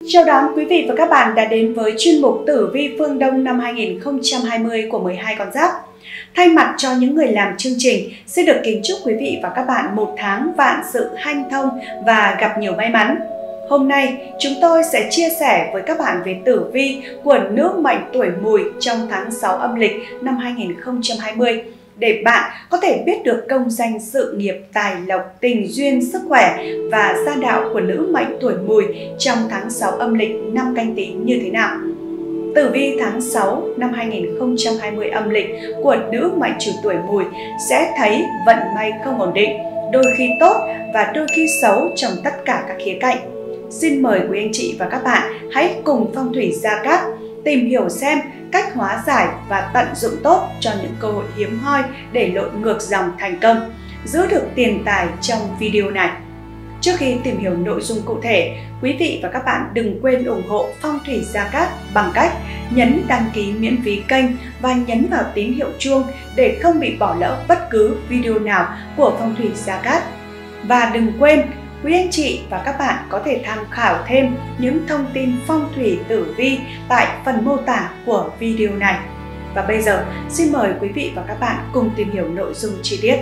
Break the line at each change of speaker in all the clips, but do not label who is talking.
Chào đón quý vị và các bạn đã đến với chuyên mục Tử vi phương Đông năm 2020 của 12 con giáp. Thay mặt cho những người làm chương trình, xin được kính chúc quý vị và các bạn một tháng vạn sự hanh thông và gặp nhiều may mắn. Hôm nay, chúng tôi sẽ chia sẻ với các bạn về tử vi của nữ mệnh tuổi Mùi trong tháng 6 âm lịch năm 2020. Để bạn có thể biết được công danh sự nghiệp, tài lộc, tình duyên, sức khỏe và gia đạo của nữ mệnh tuổi Mùi trong tháng 6 âm lịch năm Canh Tý như thế nào. Tử vi tháng 6 năm 2020 âm lịch của nữ mệnh chủ tuổi Mùi sẽ thấy vận may không ổn định, đôi khi tốt và đôi khi xấu trong tất cả các khía cạnh. Xin mời quý anh chị và các bạn hãy cùng phong thủy Gia Cát tìm hiểu xem cách hóa giải và tận dụng tốt cho những cơ hội hiếm hoi để lội ngược dòng thành công, giữ được tiền tài trong video này. Trước khi tìm hiểu nội dung cụ thể, quý vị và các bạn đừng quên ủng hộ phong thủy Gia Cát bằng cách nhấn đăng ký miễn phí kênh và nhấn vào tín hiệu chuông để không bị bỏ lỡ bất cứ video nào của phong thủy Gia Cát. Và đừng quên, quý anh chị và các bạn có thể tham khảo thêm những thông tin phong thủy tử vi tại phần mô tả của video này. Và bây giờ, xin mời quý vị và các bạn cùng tìm hiểu nội dung chi tiết.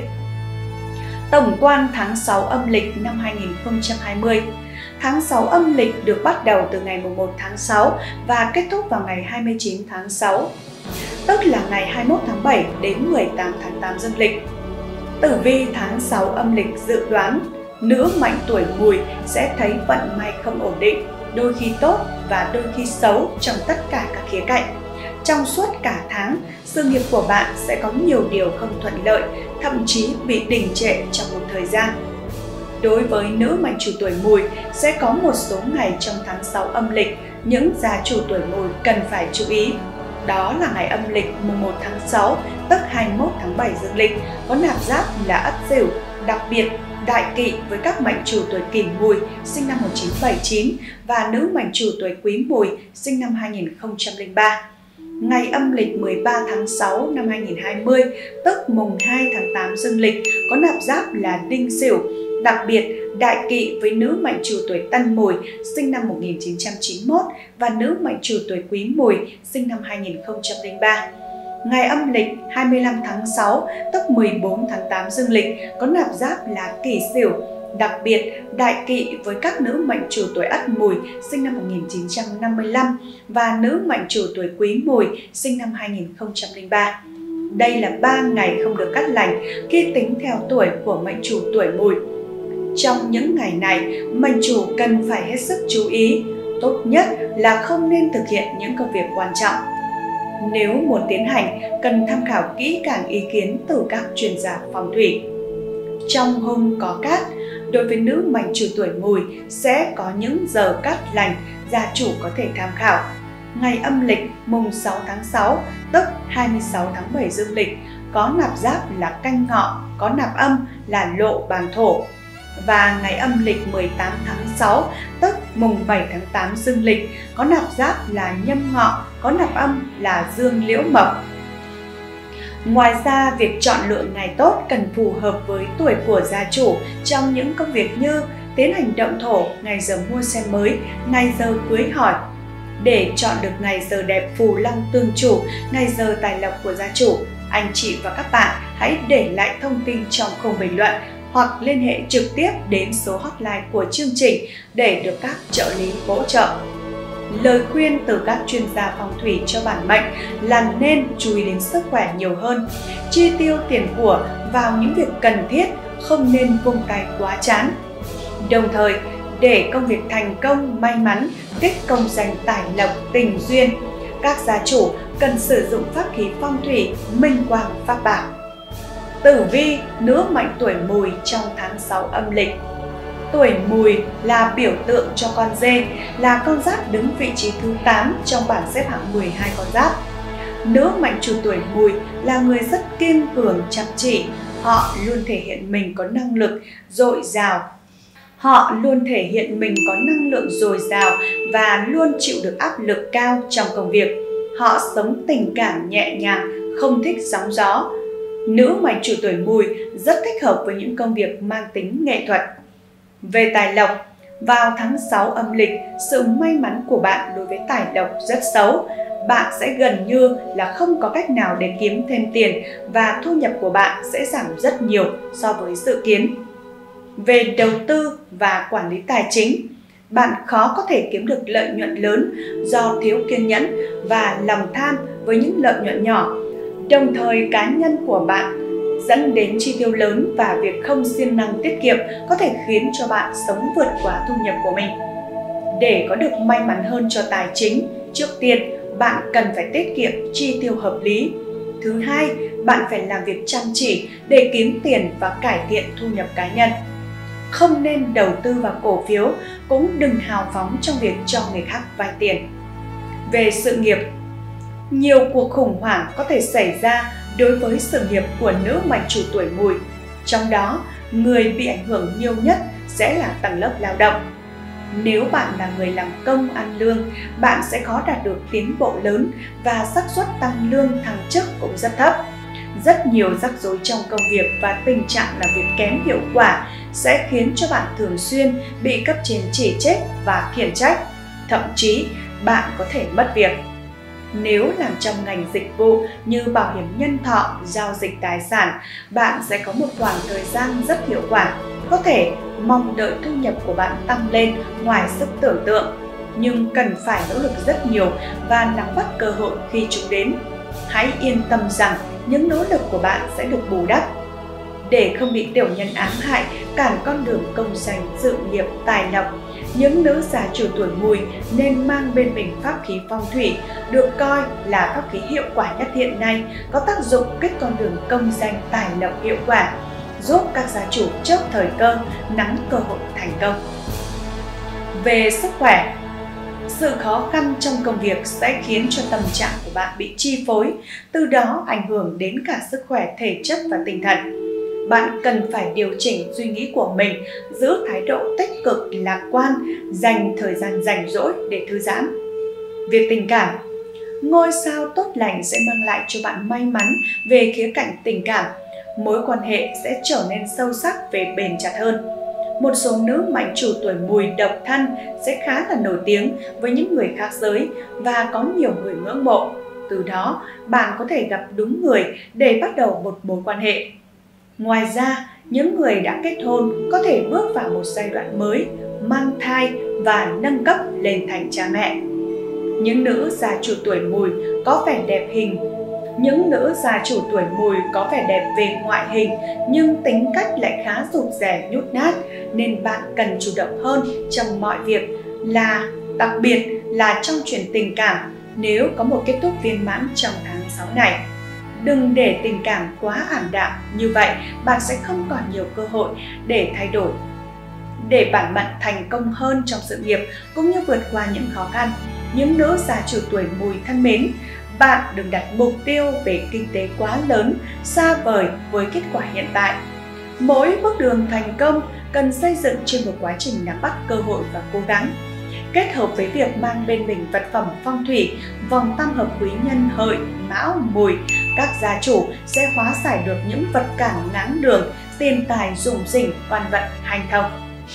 Tổng quan tháng 6 âm lịch năm 2020. Tháng 6 âm lịch được bắt đầu từ ngày 1 tháng 6 và kết thúc vào ngày 29 tháng 6, tức là ngày 21 tháng 7 đến 18 tháng 8 dương lịch. Tử vi tháng 6 âm lịch dự đoán nữ mệnh tuổi Mùi sẽ thấy vận may không ổn định, đôi khi tốt và đôi khi xấu trong tất cả các khía cạnh. Trong suốt cả tháng, sự nghiệp của bạn sẽ có nhiều điều không thuận lợi, thậm chí bị đình trệ trong một thời gian. Đối với nữ mệnh chủ tuổi Mùi, sẽ có một số ngày trong tháng 6 âm lịch những gia chủ tuổi Mùi cần phải chú ý. Đó là ngày âm lịch mùng 1 tháng 6, tức 21 tháng 7 dương lịch, có nạp giáp là Ất Sửu, đặc biệt đại kỵ với các mệnh chủ tuổi Kỷ Mùi sinh năm 1979 và nữ mệnh chủ tuổi Quý Mùi sinh năm 2003. Ngày âm lịch 13 tháng 6 năm 2020, tức mùng 2 tháng 8 dương lịch, có nạp giáp là Đinh Sửu, đặc biệt đại kỵ với nữ mệnh chủ tuổi Tân Mùi sinh năm 1991 và nữ mệnh chủ tuổi Quý Mùi sinh năm 2003. Ngày âm lịch 25 tháng 6, tức 14 tháng 8 dương lịch, có nạp giáp là Kỷ Sửu, đặc biệt đại kỵ với các nữ mệnh chủ tuổi Ất Mùi sinh năm 1955 và nữ mệnh chủ tuổi Quý Mùi sinh năm 2003. Đây là 3 ngày không được cát lành khi tính theo tuổi của mệnh chủ tuổi Mùi. Trong những ngày này, mệnh chủ cần phải hết sức chú ý, tốt nhất là không nên thực hiện những công việc quan trọng. Nếu muốn tiến hành, cần tham khảo kỹ càng ý kiến từ các chuyên gia phong thủy. Trong hôm có cát, đối với nữ mệnh chủ tuổi Mùi sẽ có những giờ cát lành gia chủ có thể tham khảo. Ngày âm lịch mùng 6 tháng 6, tức 26 tháng 7 dương lịch, có nạp giáp là Canh Ngọ, có nạp âm là Lộ Bàn Thổ. Và ngày âm lịch 18 tháng 6, tức mùng 7 tháng 8 dương lịch, có nạp giáp là Nhâm Ngọ, có nạp âm là Dương Liễu Mộc. Ngoài ra, việc chọn lựa ngày tốt cần phù hợp với tuổi của gia chủ trong những công việc như tiến hành động thổ, ngày giờ mua xe mới, ngày giờ cưới hỏi. Để chọn được ngày giờ đẹp phù long tương chủ, ngày giờ tài lộc của gia chủ, anh chị và các bạn hãy để lại thông tin trong khung bình luận hoặc liên hệ trực tiếp đến số hotline của chương trình để được các trợ lý hỗ trợ. Lời khuyên từ các chuyên gia phong thủy cho bản mệnh là nên chú ý đến sức khỏe nhiều hơn, chi tiêu tiền của vào những việc cần thiết, không nên vung tay quá chán. Đồng thời, để công việc thành công, may mắn, tích công danh tài lộc, tình duyên, các gia chủ cần sử dụng pháp khí phong thủy Minh Quang Pháp Bảo. Tử vi nữ mệnh tuổi Mùi trong tháng 6 âm lịch. Tuổi Mùi là biểu tượng cho con dê, là con giáp đứng vị trí thứ 8 trong bảng xếp hạng 12 con giáp. Nữ mệnh chủ tuổi Mùi là người rất kiên cường, chăm chỉ, họ luôn thể hiện mình có năng lượng dồi dào. Và luôn chịu được áp lực cao trong công việc. Họ sống tình cảm nhẹ nhàng, không thích sóng gió. Nữ mệnh chủ tuổi Mùi rất thích hợp với những công việc mang tính nghệ thuật. Về tài lộc, Vào tháng 6 âm lịch, sự may mắn của bạn đối với tài lộc rất xấu. Bạn sẽ gần như là không có cách nào để kiếm thêm tiền và thu nhập của bạn sẽ giảm rất nhiều so với dự kiến. Về đầu tư và quản lý tài chính, bạn khó có thể kiếm được lợi nhuận lớn do thiếu kiên nhẫn và lòng tham với những lợi nhuận nhỏ. Đồng thời, cá nhân của bạn dẫn đến chi tiêu lớn và việc không siêng năng tiết kiệm có thể khiến cho bạn sống vượt quá thu nhập của mình. Để có được may mắn hơn cho tài chính, trước tiên bạn cần phải tiết kiệm chi tiêu hợp lý. Thứ hai, bạn phải làm việc chăm chỉ để kiếm tiền và cải thiện thu nhập cá nhân. Không nên đầu tư vào cổ phiếu, cũng đừng hào phóng trong việc cho người khác vay tiền. Về sự nghiệp, nhiều cuộc khủng hoảng có thể xảy ra đối với sự nghiệp của nữ mệnh chủ tuổi Mùi. Trong đó, người bị ảnh hưởng nhiều nhất sẽ là tầng lớp lao động. Nếu bạn là người làm công ăn lương, bạn sẽ khó đạt được tiến bộ lớn và xác suất tăng lương thăng chức cũng rất thấp. Rất nhiều rắc rối trong công việc và tình trạng làm việc kém hiệu quả sẽ khiến cho bạn thường xuyên bị cấp trên chỉ trích và khiển trách. Thậm chí, bạn có thể mất việc. Nếu làm trong ngành dịch vụ như bảo hiểm nhân thọ, giao dịch tài sản, bạn sẽ có một khoảng thời gian rất hiệu quả. Có thể mong đợi thu nhập của bạn tăng lên ngoài sức tưởng tượng, nhưng cần phải nỗ lực rất nhiều và nắm bắt cơ hội khi chúng đến. Hãy yên tâm rằng những nỗ lực của bạn sẽ được bù đắp. Để không bị tiểu nhân ám hại, cản con đường công danh, sự nghiệp, tài lộc, những nữ già chủ tuổi Mùi nên mang bên mình pháp khí phong thủy, được coi là pháp khí hiệu quả nhất hiện nay, có tác dụng kích con đường công danh, tài lộc hiệu quả, giúp các gia chủ chớp thời cơ, nắm cơ hội thành công. Về sức khỏe, sự khó khăn trong công việc sẽ khiến cho tâm trạng của bạn bị chi phối, từ đó ảnh hưởng đến cả sức khỏe thể chất và tinh thần. Bạn cần phải điều chỉnh suy nghĩ của mình, giữ thái độ tích cực, lạc quan, dành thời gian rảnh rỗi để thư giãn. Việc tình cảm, ngôi sao tốt lành sẽ mang lại cho bạn may mắn về khía cạnh tình cảm. Mối quan hệ sẽ trở nên sâu sắc về bền chặt hơn. Một số nữ mệnh chủ tuổi Mùi độc thân sẽ khá là nổi tiếng với những người khác giới và có nhiều người ngưỡng mộ. Từ đó, bạn có thể gặp đúng người để bắt đầu một mối quan hệ. Ngoài ra, những người đã kết hôn có thể bước vào một giai đoạn mới, mang thai và nâng cấp lên thành cha mẹ. Những nữ gia chủ tuổi Mùi có vẻ đẹp về ngoại hình, nhưng tính cách lại khá rụt rè nhút nhát, nên bạn cần chủ động hơn trong mọi việc, đặc biệt là trong chuyện tình cảm nếu có một kết thúc viên mãn trong tháng 6 này. Đừng để tình cảm quá ảm đạm, như vậy bạn sẽ không còn nhiều cơ hội để thay đổi. Để bản mệnh thành công hơn trong sự nghiệp cũng như vượt qua những khó khăn, những nữ gia chủ tuổi Mùi thân mến, bạn đừng đặt mục tiêu về kinh tế quá lớn, xa vời với kết quả hiện tại. Mỗi bước đường thành công cần xây dựng trên một quá trình nắm bắt cơ hội và cố gắng. Kết hợp với việc mang bên mình vật phẩm phong thủy, vòng tam hợp quý nhân Hợi, Mão, Mùi, các gia chủ sẽ hóa giải được những vật cản ngáng đường, tiền tài rủng rỉnh, oan vận hanh thông.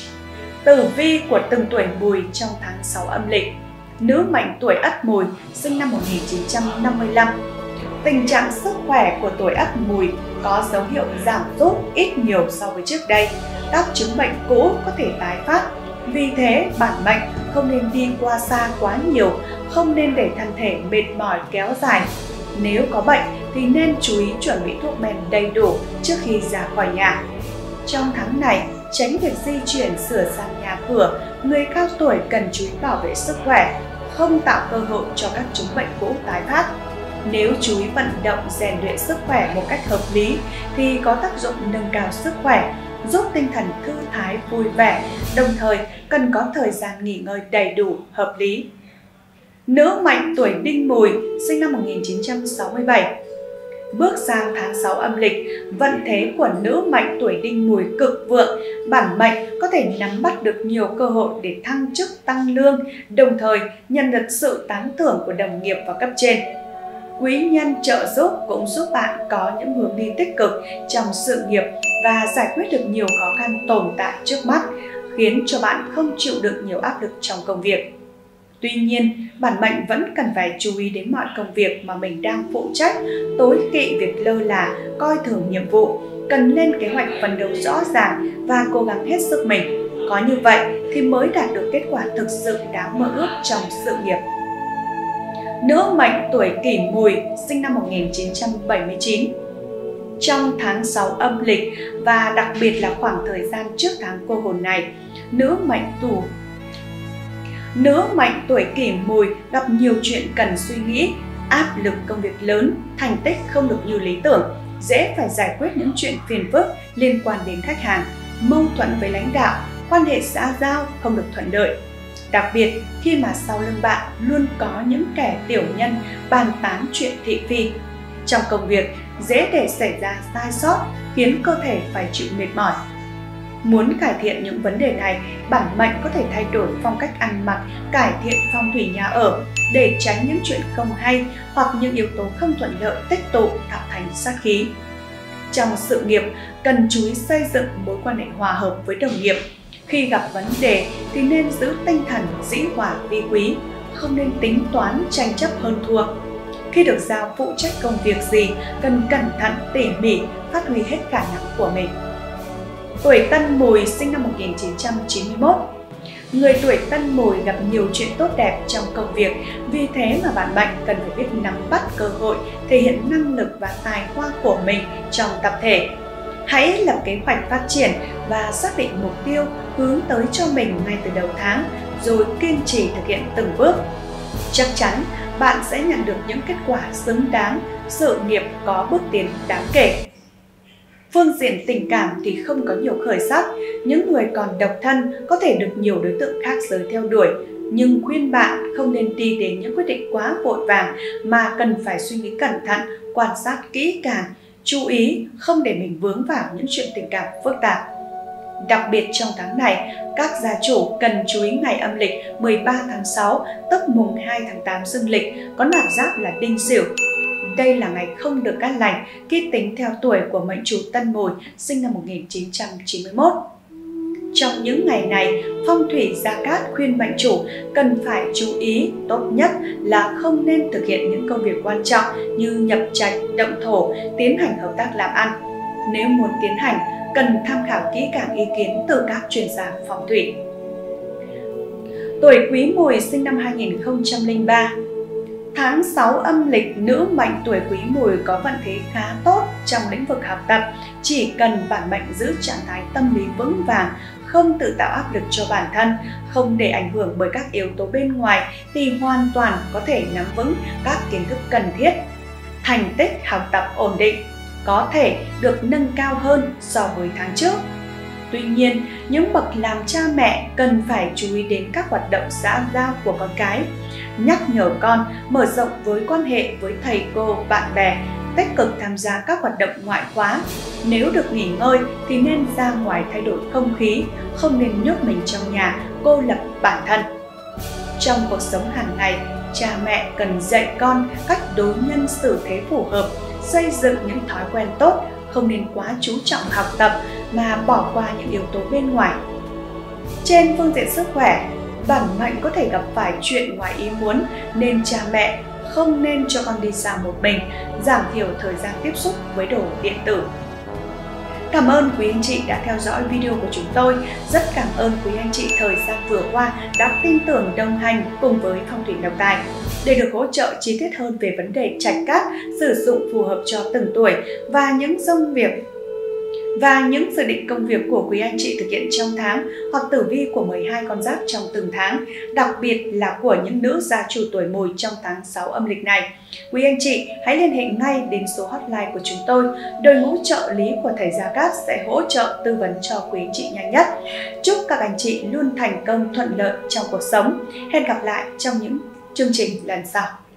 Tử vi của từng tuổi Mùi trong tháng 6 âm lịch. Nữ mệnh tuổi Ất Mùi, sinh năm 1955. Tình trạng sức khỏe của tuổi Ất Mùi có dấu hiệu giảm sút ít nhiều so với trước đây. Các chứng bệnh cũ có thể tái phát. Vì thế, bản mệnh không nên đi qua xa quá nhiều, không nên để thân thể mệt mỏi kéo dài. Nếu có bệnh thì nên chú ý chuẩn bị thuốc men đầy đủ trước khi ra khỏi nhà. Trong tháng này, tránh việc di chuyển sửa sang nhà cửa, người cao tuổi cần chú ý bảo vệ sức khỏe, không tạo cơ hội cho các chứng bệnh cũ tái phát. Nếu chú ý vận động rèn luyện sức khỏe một cách hợp lý thì có tác dụng nâng cao sức khỏe, giúp tinh thần thư thái vui vẻ, đồng thời cần có thời gian nghỉ ngơi đầy đủ, hợp lý. Nữ mệnh tuổi Đinh Mùi, sinh năm 1967. Bước sang tháng 6 âm lịch, vận thế của nữ mệnh tuổi Đinh Mùi cực vượng, bản mệnh có thể nắm bắt được nhiều cơ hội để thăng chức tăng lương, đồng thời nhận được sự tán thưởng của đồng nghiệp và cấp trên. Quý nhân trợ giúp cũng giúp bạn có những hướng đi tích cực trong sự nghiệp và giải quyết được nhiều khó khăn tồn tại trước mắt, khiến cho bạn không chịu đựng nhiều áp lực trong công việc. Tuy nhiên, bản mệnh vẫn cần phải chú ý đến mọi công việc mà mình đang phụ trách, tối kỵ việc lơ là, coi thường nhiệm vụ, cần lên kế hoạch phấn đấu rõ ràng và cố gắng hết sức mình. Có như vậy thì mới đạt được kết quả thực sự đáng mơ ước trong sự nghiệp. Nữ mệnh tuổi Kỷ Mùi, sinh năm 1979. Trong tháng 6 âm lịch và đặc biệt là khoảng thời gian trước tháng cô hồn này, nữ mệnh tuổi Kỷ Mùi gặp nhiều chuyện cần suy nghĩ, áp lực công việc lớn, thành tích không được như lý tưởng, dễ phải giải quyết những chuyện phiền phức liên quan đến khách hàng, mâu thuẫn với lãnh đạo, quan hệ xã giao không được thuận lợi. Đặc biệt khi mà sau lưng bạn luôn có những kẻ tiểu nhân bàn tán chuyện thị phi. Trong công việc dễ để xảy ra sai sót khiến cơ thể phải chịu mệt mỏi. Muốn cải thiện những vấn đề này, bản mệnh có thể thay đổi phong cách ăn mặc, cải thiện phong thủy nhà ở để tránh những chuyện không hay hoặc những yếu tố không thuận lợi tích tụ tạo thành sát khí. Trong sự nghiệp, cần chú ý xây dựng mối quan hệ hòa hợp với đồng nghiệp. Khi gặp vấn đề thì nên giữ tinh thần dĩ hòa vi quý, không nên tính toán tranh chấp hơn thua. Khi được giao phụ trách công việc gì, cần cẩn thận tỉ mỉ, phát huy hết khả năng của mình. Tuổi Tân Mùi, sinh năm 1991. Người tuổi Tân Mùi gặp nhiều chuyện tốt đẹp trong công việc, vì thế mà bản mệnh cần phải biết nắm bắt cơ hội, thể hiện năng lực và tài hoa của mình trong tập thể. Hãy lập kế hoạch phát triển và xác định mục tiêu hướng tới cho mình ngay từ đầu tháng, rồi kiên trì thực hiện từng bước. Chắc chắn bạn sẽ nhận được những kết quả xứng đáng, sự nghiệp có bước tiến đáng kể. Phương diện tình cảm thì không có nhiều khởi sắc, những người còn độc thân có thể được nhiều đối tượng khác giới theo đuổi, nhưng khuyên bạn không nên đi đến những quyết định quá vội vàng mà cần phải suy nghĩ cẩn thận, quan sát kỹ càng, chú ý không để mình vướng vào những chuyện tình cảm phức tạp. Đặc biệt trong tháng này, các gia chủ cần chú ý ngày âm lịch 13 tháng 6, tức mùng 2 tháng 8 dương lịch, có nạp giáp là Đinh Sửu. Đây là ngày không được cát lành khi tính theo tuổi của mệnh chủ Tân Mùi, sinh năm 1991. Trong những ngày này, phong thủy Gia Cát khuyên mệnh chủ cần phải chú ý, tốt nhất là không nên thực hiện những công việc quan trọng như nhập trạch, động thổ, tiến hành hợp tác làm ăn. Nếu muốn tiến hành, cần tham khảo kỹ càng ý kiến từ các chuyên gia phong thủy. Tuổi Quý Mùi, sinh năm 2003. Tháng 6 âm lịch, nữ mệnh tuổi Quý Mùi có vận thế khá tốt trong lĩnh vực học tập. Chỉ cần bản mệnh giữ trạng thái tâm lý vững vàng, không tự tạo áp lực cho bản thân, không để ảnh hưởng bởi các yếu tố bên ngoài thì hoàn toàn có thể nắm vững các kiến thức cần thiết. Thành tích học tập ổn định, có thể được nâng cao hơn so với tháng trước. Tuy nhiên, những bậc làm cha mẹ cần phải chú ý đến các hoạt động xã giao của con cái, nhắc nhở con mở rộng với quan hệ với thầy cô, bạn bè, tích cực tham gia các hoạt động ngoại khóa. Nếu được nghỉ ngơi thì nên ra ngoài thay đổi không khí, không nên nhốt mình trong nhà, cô lập bản thân. Trong cuộc sống hàng ngày, cha mẹ cần dạy con cách đối nhân xử thế phù hợp, xây dựng những thói quen tốt, không nên quá chú trọng học tập mà bỏ qua những yếu tố bên ngoài. Trên phương diện sức khỏe, bản mệnh có thể gặp phải chuyện ngoài ý muốn nên cha mẹ không nên cho con đi xa một mình, giảm thiểu thời gian tiếp xúc với đồ điện tử. Cảm ơn quý anh chị đã theo dõi video của chúng tôi. Rất cảm ơn quý anh chị thời gian vừa qua đã tin tưởng đồng hành cùng với Phong thủy Độc Tài. Để được hỗ trợ chi tiết hơn về vấn đề trạch cát, sử dụng phù hợp cho từng tuổi và những dự định công việc của quý anh chị thực hiện trong tháng, hoặc tử vi của 12 con giáp trong từng tháng, đặc biệt là của những nữ gia chủ tuổi Mùi trong tháng 6 âm lịch này, quý anh chị hãy liên hệ ngay đến số hotline của chúng tôi. Đội ngũ trợ lý của thầy Gia Cát sẽ hỗ trợ tư vấn cho quý anh chị nhanh nhất. Chúc các anh chị luôn thành công thuận lợi trong cuộc sống. Hẹn gặp lại trong những chương trình lần sau.